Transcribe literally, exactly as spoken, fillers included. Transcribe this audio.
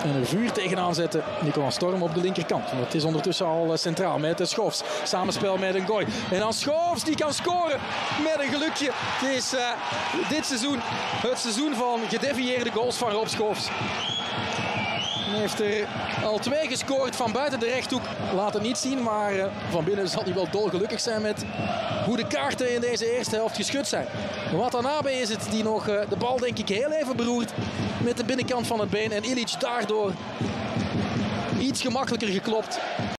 En een vuur tegenaan zetten. Nicolas Storm op de linkerkant. Het is ondertussen al centraal met Schoofs. Samenspel met een gooi. En dan Schoofs die kan scoren met een gelukje. Het is uh, dit seizoen het seizoen van gedevieerde goals van Rob Schoofs. Hij heeft er al twee gescoord van buiten de rechthoek. Laat het niet zien, maar uh, van binnen zal hij wel dolgelukkig zijn met hoe de kaarten in deze eerste helft geschud zijn. Watanabe is het die nog uh, de bal denk ik heel even beroert met de binnenkant van het been. En Ilić daardoor iets gemakkelijker geklopt.